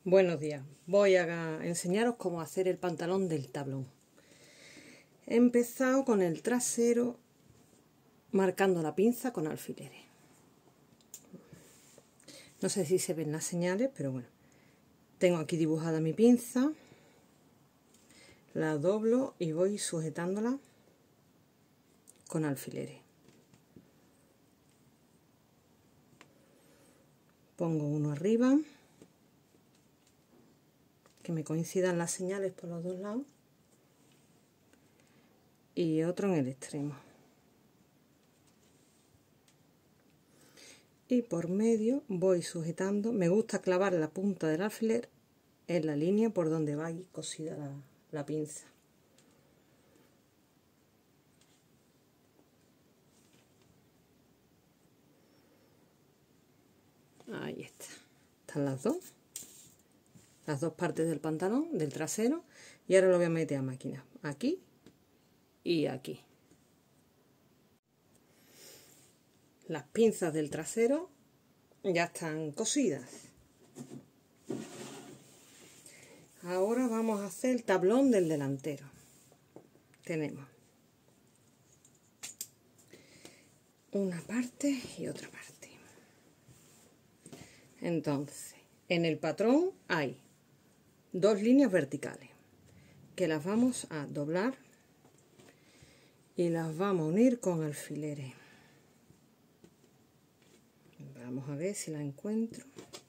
Buenos días, voy a enseñaros cómo hacer el pantalón del tablón. He empezado con el trasero marcando la pinza con alfileres. No sé si se ven las señales, pero bueno. Tengo aquí dibujada mi pinza, la doblo y voy sujetándola con alfileres. Pongo uno arriba, que me coincidan las señales por los dos lados, y otro en el extremo. Y por medio voy sujetando. Me gusta clavar la punta del alfiler en la línea por donde va ahí cosida la pinza. Ahí está. Están las dos partes del pantalón, del trasero, y ahora lo voy a meter a máquina, aquí y aquí. Las pinzas del trasero ya están cosidas. Ahora vamos a hacer el tablón del delantero. Tenemos una parte y otra parte. Entonces, en el patrón hay dos líneas verticales que las vamos a doblar y las vamos a unir con alfileres. Vamos a ver si la encuentro.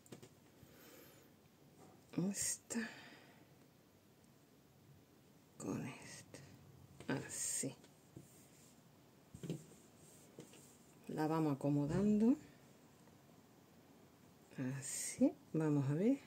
Esta con esta, así. La vamos acomodando, así. Vamos a ver.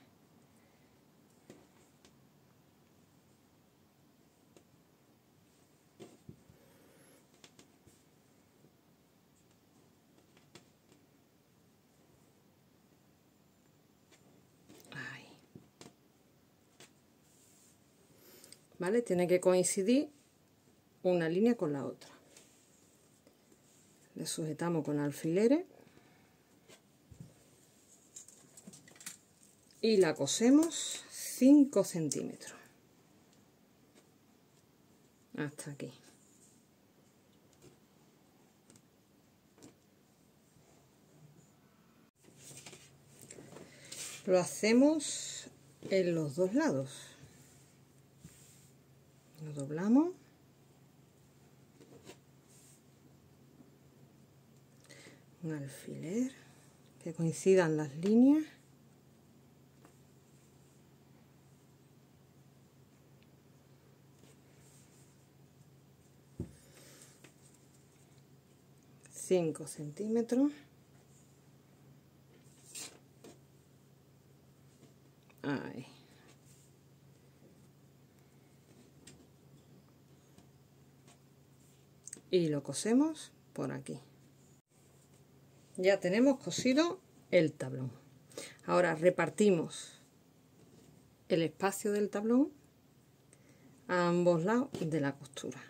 ¿Vale? Tiene que coincidir una línea con la otra. Le sujetamos con alfileres y la cosemos 5 centímetros hasta aquí. Lo hacemos en los dos lados. Lo doblamos, un alfiler, que coincidan las líneas, cinco centímetros, ahí. Y lo cosemos por aquí. Ya tenemos cosido el tablón. Ahora repartimos el espacio del tablón a ambos lados de la costura.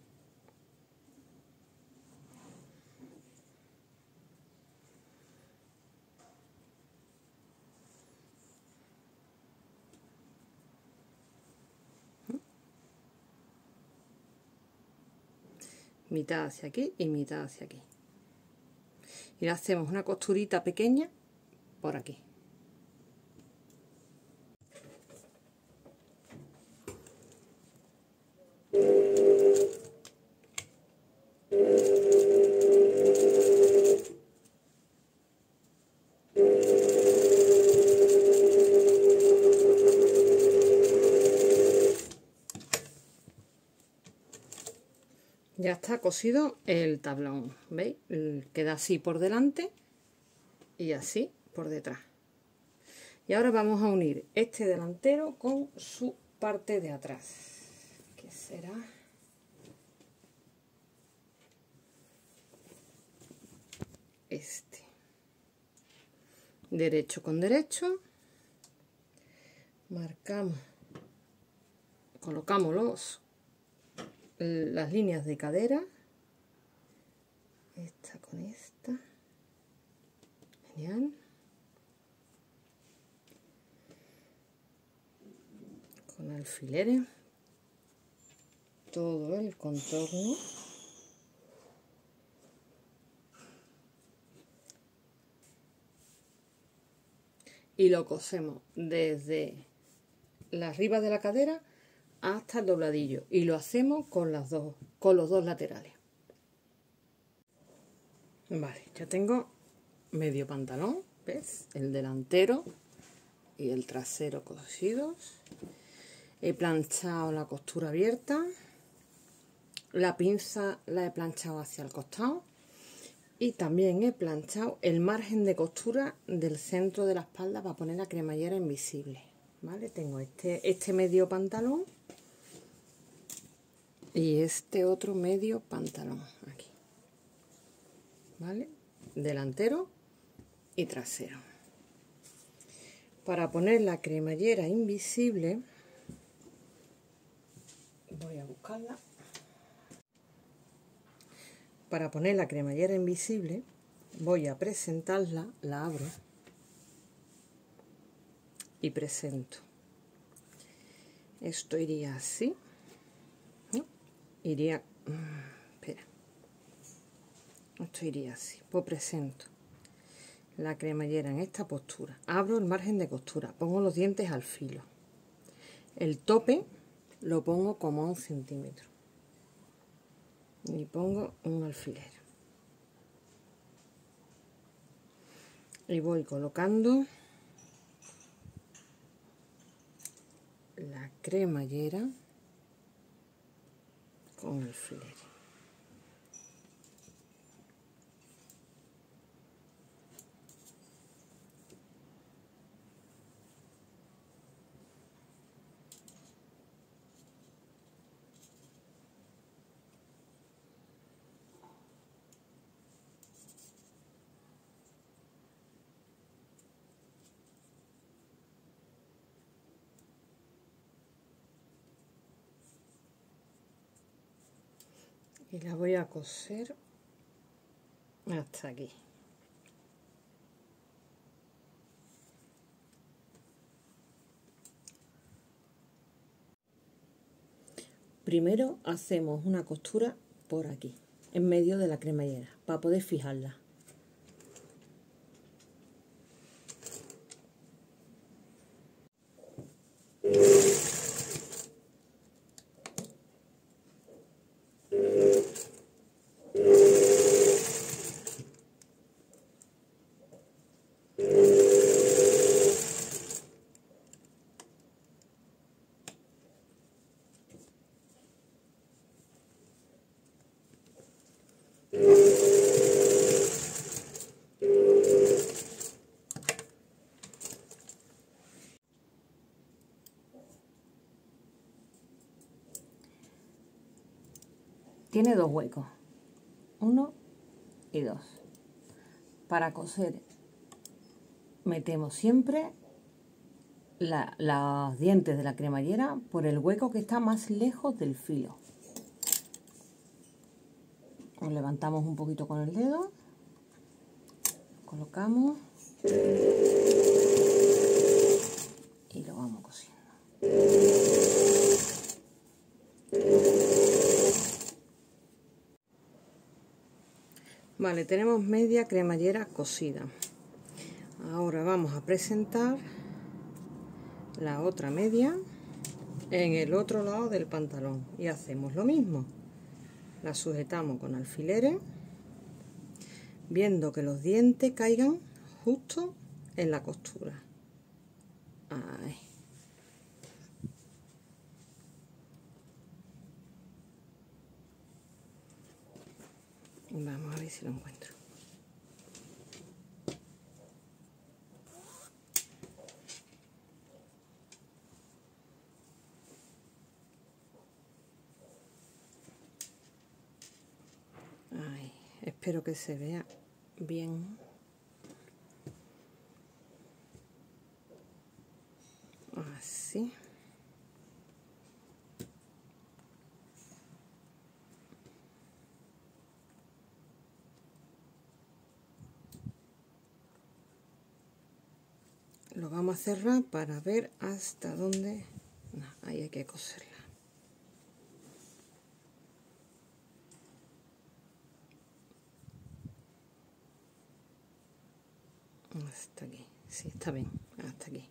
Mitad hacia aquí y mitad hacia aquí. Y le hacemos una costurita pequeña por aquí. Ya está cosido el tablón, ¿veis? Queda así por delante y así por detrás. Y ahora vamos a unir este delantero con su parte de atrás, que será este. Derecho con derecho, marcamos, colocamos las líneas de cadera, esta con esta, genial. con alfileres todo el contorno. Y lo cosemos desde la arriba de la cadera hasta el dobladillo, y lo hacemos con los dos laterales. Vale, ya tengo medio pantalón, ¿ves? El delantero y el trasero cosidos. He planchado la costura abierta, la pinza la he planchado hacia el costado y también he planchado el margen de costura del centro de la espalda para poner la cremallera invisible. ¿Vale? Tengo este medio pantalón y este otro medio pantalón aquí, ¿vale? Delantero y trasero. Para poner la cremallera invisible voy a buscarla. Para poner la cremallera invisible voy a presentarla, la abro y presento. Esto iría así, ¿no? Iría, espera, esto iría así. Pues presento la cremallera en esta postura, abro el margen de costura, pongo los dientes al filo, el tope lo pongo como a 1 centímetro y pongo un alfiler y voy colocando la cremallera con alfiler. Y la voy a coser hasta aquí. Primero hacemos una costura por aquí, en medio de la cremallera, para poder fijarla. Tiene 2 huecos, 1 y 2. Para coser metemos siempre los dientes de la cremallera por el hueco que está más lejos del filo. Nos levantamos un poquito con el dedo, colocamos y lo vamos cosiendo. Vale, tenemos media cremallera cosida. Ahora vamos a presentar la otra media en el otro lado del pantalón y hacemos lo mismo. La sujetamos con alfileres, viendo que los dientes caigan justo en la costura. Ahí. Vamos a ver si lo encuentro. Ahí. Espero que se vea bien. Así. Lo vamos a cerrar para ver hasta dónde No, ahí hay que coserla. Hasta aquí, sí, está bien, hasta aquí.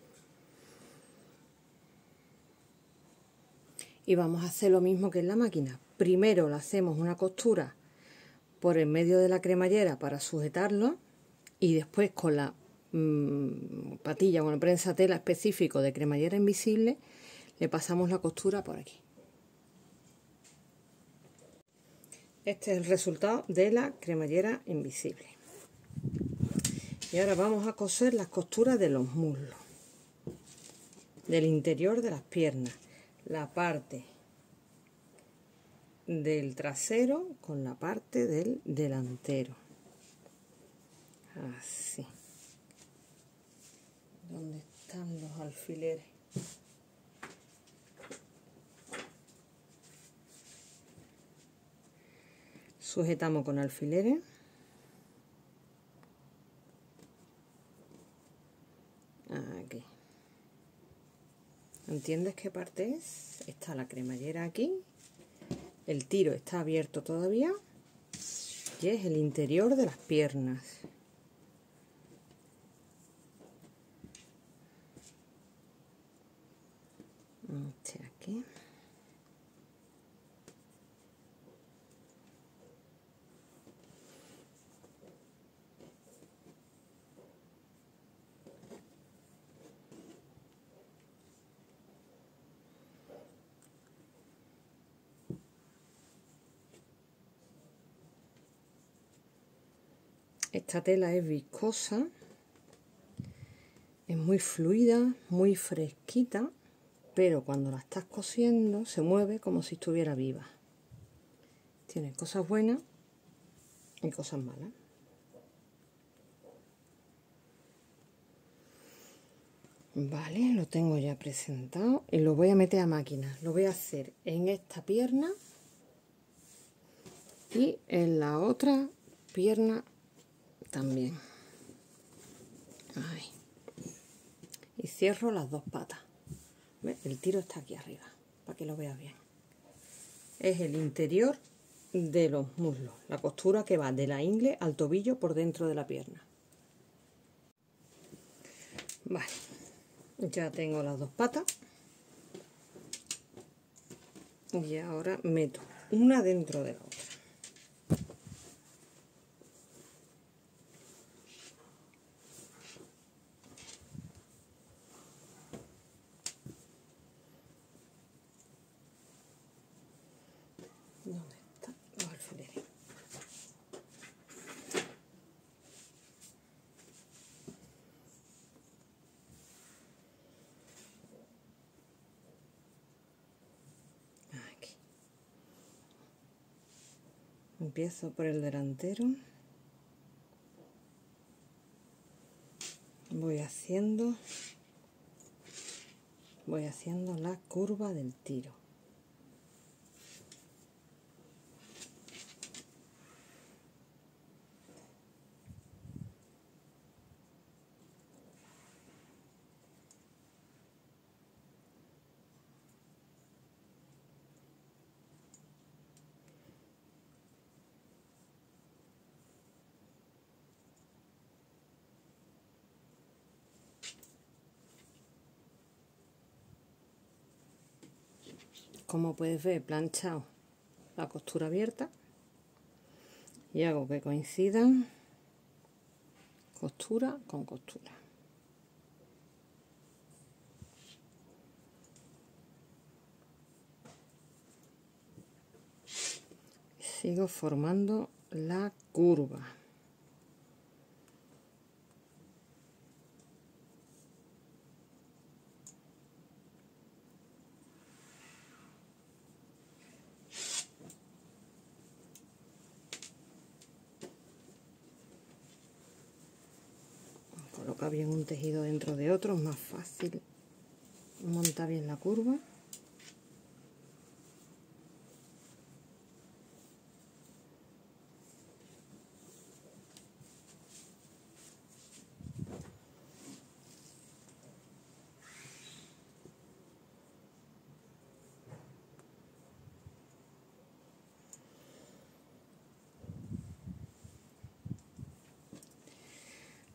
Y vamos a hacer lo mismo que en la máquina. Primero le hacemos una costura por el medio de la cremallera para sujetarlo y después con la patilla, con el prensa tela específico de cremallera invisible, le pasamos la costura por aquí. Este es el resultado de la cremallera invisible. Y ahora vamos a coser las costuras de los muslos, del interior de las piernas, la parte del trasero con la parte del delantero. Así. ¿Dónde están los alfileres? Sujetamos con alfileres. Aquí. ¿Entiendes qué parte es? Está la cremallera aquí. El tiro está abierto todavía. Y es el interior de las piernas. Aquí. Esta tela es viscosa, es muy fluida, muy fresquita, pero cuando la estás cosiendo se mueve como si estuviera viva. Tiene cosas buenas y cosas malas. Vale, lo tengo ya presentado y lo voy a meter a máquina. Lo voy a hacer en esta pierna y en la otra pierna también. Ahí. Y cierro las dos patas. ¿Ves? El tiro está aquí arriba, para que lo veas bien. Es el interior de los muslos, la costura que va de la ingle al tobillo por dentro de la pierna. Vale, ya tengo las dos patas. Y ahora meto una dentro de la otra. ¿Dónde están los alfileres? Aquí. Empiezo por el delantero. Voy haciendo la curva del tiro. Como puedes ver, he planchado la costura abierta y hago que coincidan costura con costura. Sigo formando la curva. Coloca bien un tejido dentro de otro, es más fácil montar bien la curva.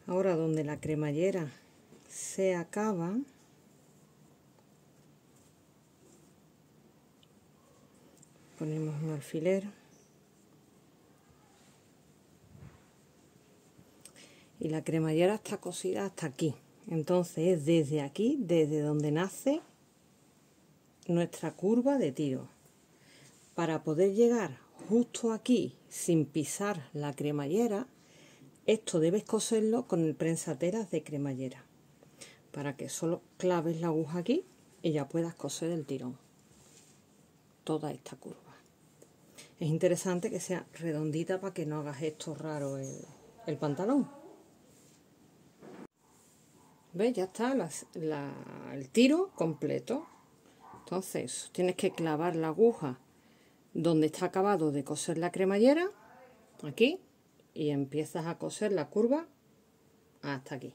Ahora donde la cremallera se acaba, ponemos un alfiler y la cremallera está cosida hasta aquí. Entonces es desde aquí, desde donde nace nuestra curva de tiro. Para poder llegar justo aquí sin pisar la cremallera, esto debes coserlo con el prensateras de cremallera, para que solo claves la aguja aquí y ya puedas coser el tirón, toda esta curva. Es interesante que sea redondita para que no hagas esto raro el pantalón. ¿Ves? Ya está el tiro completo. Entonces tienes que clavar la aguja donde está acabado de coser la cremallera, aquí, y empiezas a coser la curva hasta aquí.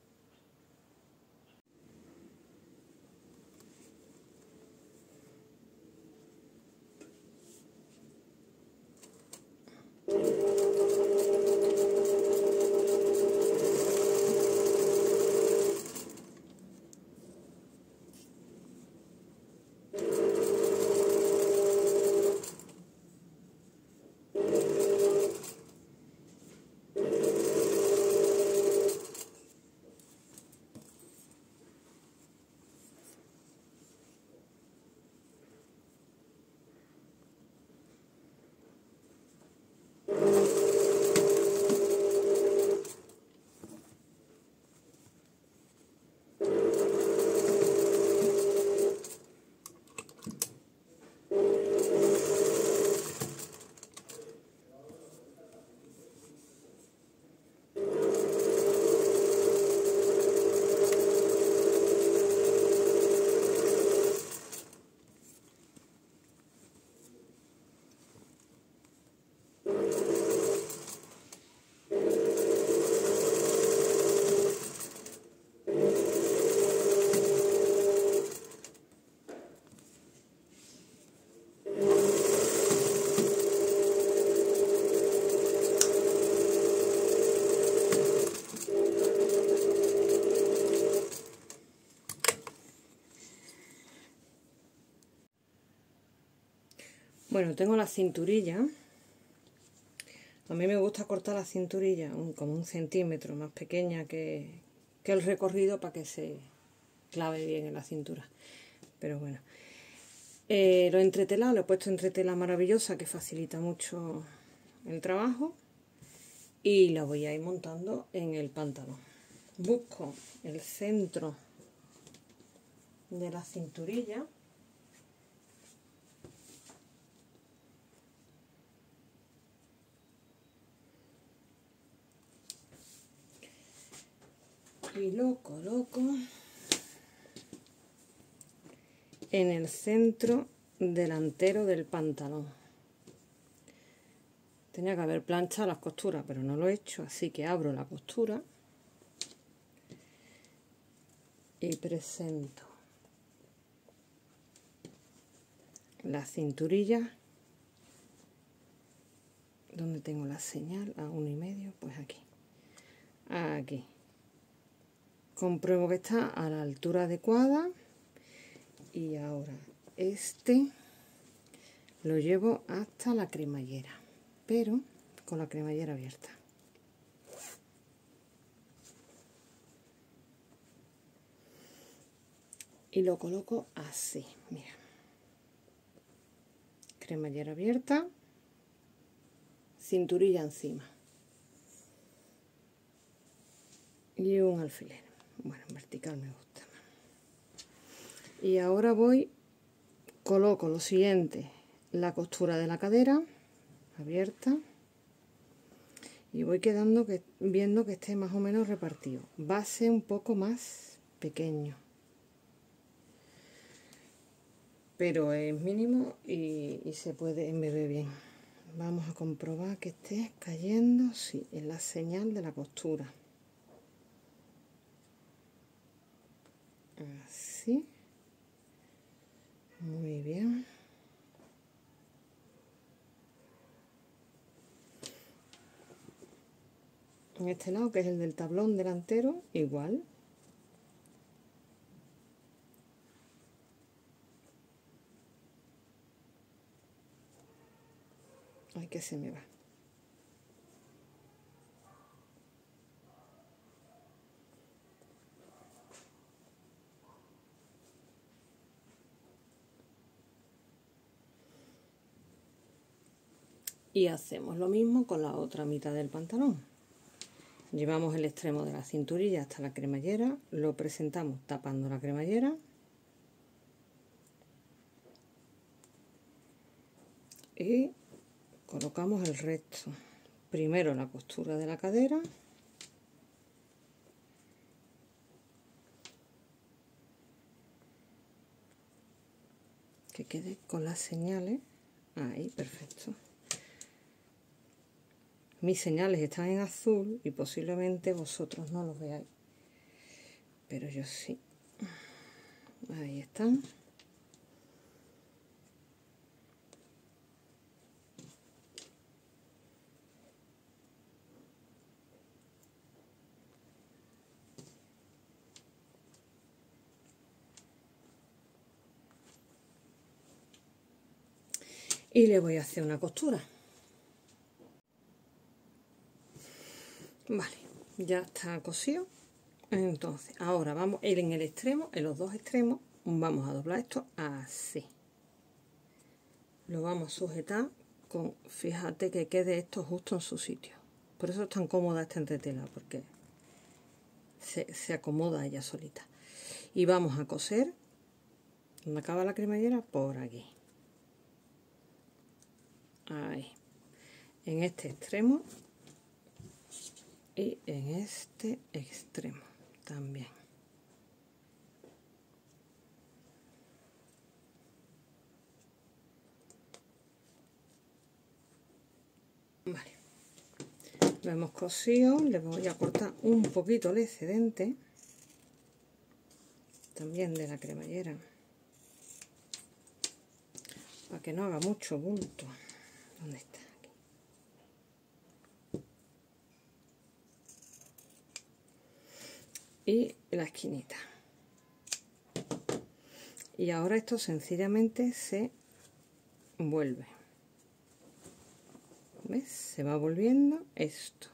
Bueno, tengo la cinturilla. A mí me gusta cortar la cinturilla como 1 centímetro más pequeña que el recorrido para que se clave bien en la cintura. Pero bueno, lo he entretelado, lo he puesto entretela maravillosa que facilita mucho el trabajo y la voy a ir montando en el pantalón. Busco el centro de la cinturilla. Y lo coloco en el centro delantero del pantalón. Tenía que haber planchado las costuras, pero no lo he hecho, así que abro la costura y presento la cinturilla donde tengo la señal a 1,5, pues aquí compruebo que está a la altura adecuada y ahora lo llevo hasta la cremallera, pero con la cremallera abierta. Y lo coloco así, mira. Cremallera abierta, cinturilla encima. Y un alfiler. Bueno, en vertical me gusta. Y ahora coloco lo siguiente, la costura de la cadera abierta. Y voy viendo que esté más o menos repartido. Va a ser un poco más pequeño, pero es mínimo y se puede embeber bien. Vamos a comprobar que esté cayendo, sí, en la señal de la costura. Así. Muy bien. este lado, que es el del tablón delantero, igual. Ay, que se me va. Y hacemos lo mismo con la otra mitad del pantalón. Llevamos el extremo de la cinturilla hasta la cremallera, lo presentamos tapando la cremallera y colocamos el resto. Primero la costura de la cadera, que quede con las señales. Ahí, perfecto. Mis señales están en azul y posiblemente vosotros no los veáis, pero yo sí. Ahí están. Y le voy a hacer una costura. Vale, ya está cosido. Entonces, ahora vamos a ir en el extremo, en los dos extremos, vamos a doblar esto así. Lo vamos a sujetar con, fíjate que quede esto justo en su sitio. Por eso es tan cómoda esta entretela, porque se acomoda ella solita. Y vamos a coser, donde acaba la cremallera, por aquí. Ahí. En este extremo y en este extremo también. Vale, lo hemos cosido, le voy a cortar un poquito el excedente también de la cremallera para que no haga mucho bulto. ¿Dónde está? Y la esquinita. Y ahora esto sencillamente se vuelve. ¿Ves? Se va volviendo esto.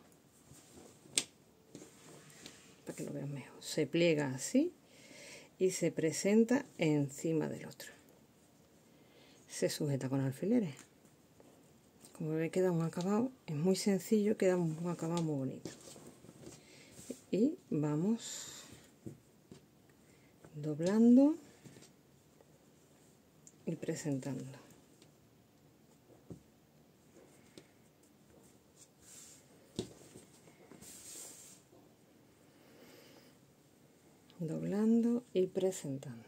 Para que lo vean mejor. Se pliega así y se presenta encima del otro. Se sujeta con alfileres. Como ve, queda un acabado, es muy sencillo, queda un acabado muy bonito. Y vamos doblando y presentando. Doblando y presentando.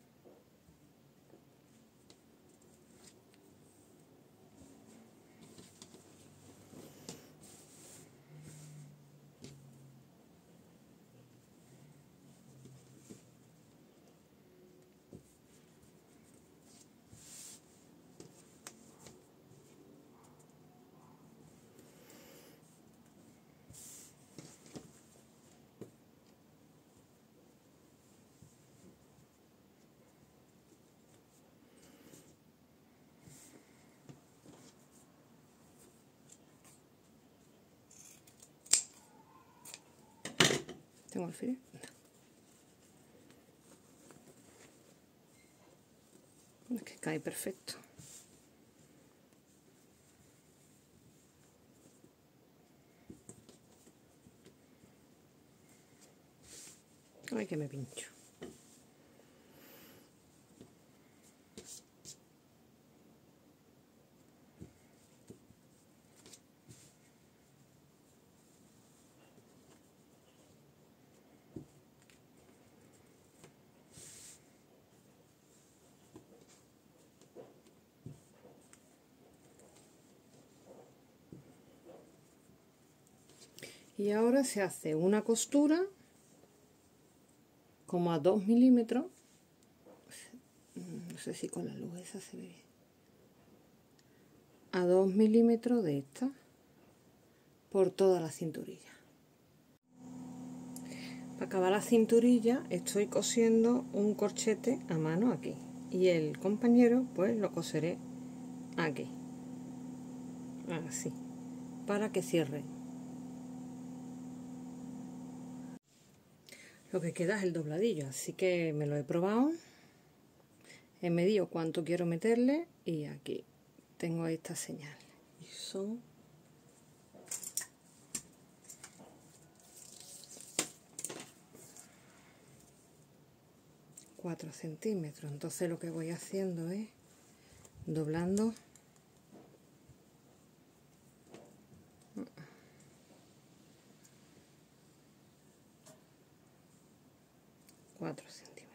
¿Tengo alfiler? No. Es que cae perfecto. Ay, que me pincho. Y ahora se hace una costura como a 2 milímetros. No sé si con la luz esa se ve bien. A 2 milímetros de esta por toda la cinturilla. Para acabar la cinturilla estoy cosiendo un corchete a mano aquí y el compañero pues lo coseré aquí, así, para que cierre. Lo que queda es el dobladillo, así que me lo he probado, he medido cuánto quiero meterle y aquí tengo esta señal y son 4 centímetros. Entonces lo que voy haciendo es doblando 4 centímetros.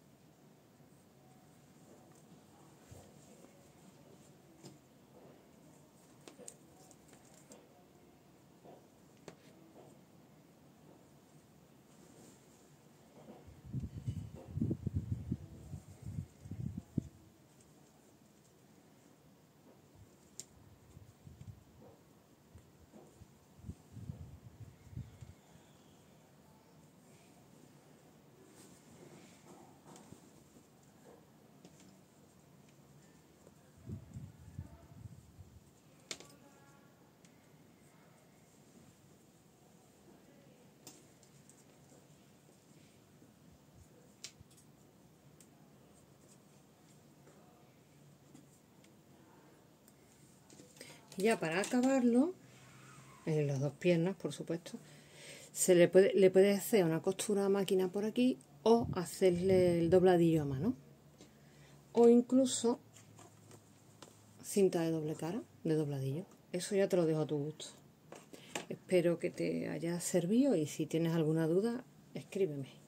Y ya para acabarlo, en las dos piernas, por supuesto, le puede hacer una costura a máquina por aquí o hacerle el dobladillo a mano. O incluso cinta de doble cara, de dobladillo. Eso ya te lo dejo a tu gusto. Espero que te haya servido y si tienes alguna duda, escríbeme.